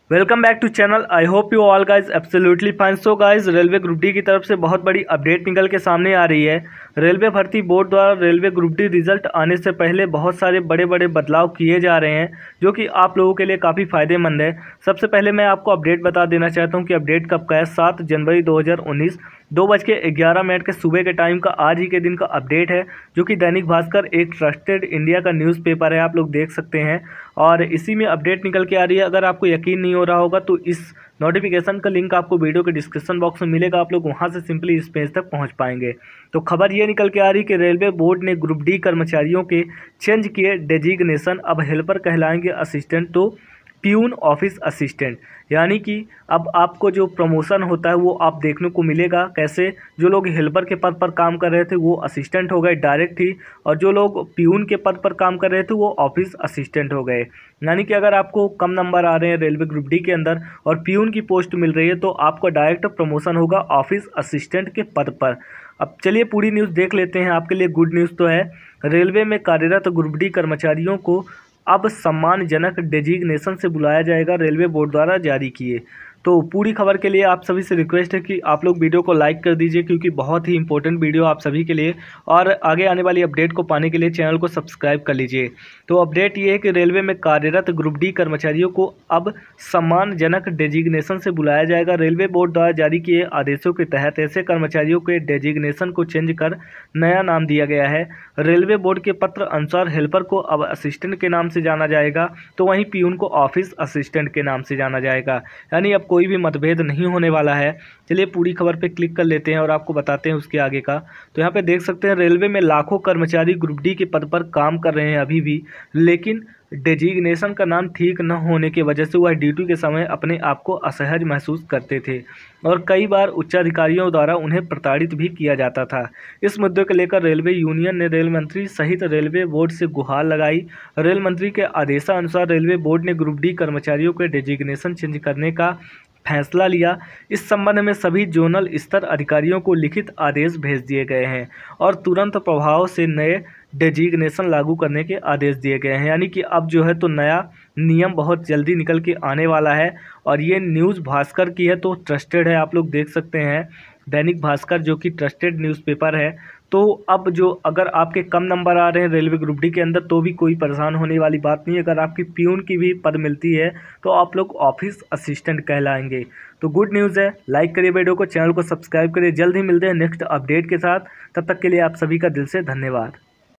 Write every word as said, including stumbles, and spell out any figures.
Welcome back to channel. I hope you all guys absolutely fine. So guys railway group D की तरफ से बहुत बड़ी update निकल के सामने आ रही है। रेलवे भर्ती बोर्ड द्वारा रेलवे ग्रुप डी रिजल्ट आने से पहले बहुत सारे बड़े बड़े बदलाव किए जा रहे हैं जो कि आप लोगों के लिए काफ़ी फायदेमंद है। सबसे पहले मैं आपको अपडेट बता देना चाहता हूं कि अपडेट कब का है। सात जनवरी दो हज़ार उन्नीस दो बज के ग्यारह मिनट के सुबह के टाइम का आज ही के दिन का अपडेट है, जो कि दैनिक भास्कर एक ट्रस्टेड इंडिया का न्यूज़पेपर है, आप लोग देख सकते हैं। और इसी में अपडेट निकल के आ रही है। अगर आपको यकीन नहीं हो रहा होगा तो इस नोटिफिकेशन का लिंक आपको वीडियो के डिस्क्रिप्शन बॉक्स में मिलेगा, आप लोग वहां से सिंपली इस पेज तक पहुंच पाएंगे। तो खबर ये निकल के आ रही है कि रेलवे बोर्ड ने ग्रुप डी कर्मचारियों के चेंज किए डेजिग्नेशन, अब हेल्पर कहलाएंगे असिस्टेंट तो प्यून ऑफिस असिस्टेंट। यानी कि अब आपको जो प्रमोशन होता है वो आप देखने को मिलेगा। कैसे? जो लोग हेल्पर के पद पर काम कर रहे थे वो असिस्टेंट हो गए डायरेक्ट ही, और जो लोग प्यून के पद पर काम कर रहे थे वो ऑफिस असिस्टेंट हो गए। यानी कि अगर आपको कम नंबर आ रहे हैं रेलवे ग्रुप डी के अंदर और प्यून की पोस्ट मिल रही है तो आपको डायरेक्ट प्रमोशन होगा ऑफिस असिस्टेंट के पद पर। अब चलिए पूरी न्यूज़ देख लेते हैं। आपके लिए गुड न्यूज़ तो है। रेलवे में कार्यरत ग्रुप डी कर्मचारियों को अब सम्मानजनक डेजिग्नेशन से बुलाया जाएगा, रेलवे बोर्ड द्वारा जारी किए। तो पूरी खबर के लिए आप सभी से रिक्वेस्ट है कि आप लोग वीडियो को लाइक कर दीजिए, क्योंकि बहुत ही इंपॉर्टेंट वीडियो आप सभी के लिए। और आगे आने वाली अपडेट को पाने के लिए चैनल को सब्सक्राइब कर लीजिए। तो अपडेट ये है कि रेलवे में कार्यरत ग्रुप डी कर्मचारियों को अब सम्मानजनक डेजिग्नेशन से बुलाया जाएगा। रेलवे बोर्ड द्वारा जारी किए आदेशों के तहत ऐसे कर्मचारियों के डेजिग्नेशन को चेंज कर नया नाम दिया गया है। रेलवे बोर्ड के पत्र अनुसार हेल्पर को अब असिस्टेंट के नाम से जाना जाएगा, तो वहीं प्यून को ऑफिस असिस्टेंट के नाम से जाना जाएगा। यानी अब कोई भी मतभेद नहीं होने वाला है। चलिए पूरी खबर पे क्लिक कर लेते हैं और आपको बताते हैं उसके आगे का। तो यहाँ पे देख सकते हैं रेलवे में लाखों कर्मचारी ग्रुप डी के पद पर काम कर रहे हैं अभी भी, लेकिन डेजिग्नेशन का नाम ठीक न होने की वजह से वह ड्यूटी के समय अपने आप को असहज महसूस करते थे और कई बार उच्चाधिकारियों द्वारा उन्हें प्रताड़ित भी किया जाता था। इस मुद्दे को लेकर रेलवे यूनियन ने रेल मंत्री सहित रेलवे बोर्ड से गुहार लगाई। रेल मंत्री के आदेशानुसार रेलवे बोर्ड ने ग्रुप डी कर्मचारियों के डेजिग्नेशन चेंज करने का फैसला लिया। इस संबंध में सभी जोनल स्तर अधिकारियों को लिखित आदेश भेज दिए गए हैं और तुरंत प्रभाव से नए डेजिग्नेशन लागू करने के आदेश दिए गए हैं। यानी कि अब जो है तो नया नियम बहुत जल्दी निकल के आने वाला है। और ये न्यूज़ भास्कर की है तो ट्रस्टेड है, आप लोग देख सकते हैं। दैनिक भास्कर जो कि ट्रस्टेड न्यूज़पेपर है। तो अब जो अगर आपके कम नंबर आ रहे हैं रेलवे ग्रुप डी के अंदर तो भी कोई परेशान होने वाली बात नहीं है। अगर आपकी प्यून की भी पद मिलती है तो आप लोग ऑफिस असिस्टेंट कहलाएंगे। तो गुड न्यूज़ है। लाइक करिए वीडियो को, चैनल को सब्सक्राइब करिए। जल्द ही मिलते हैं नेक्स्ट अपडेट के साथ। तब तक के लिए आप सभी का दिल से धन्यवाद।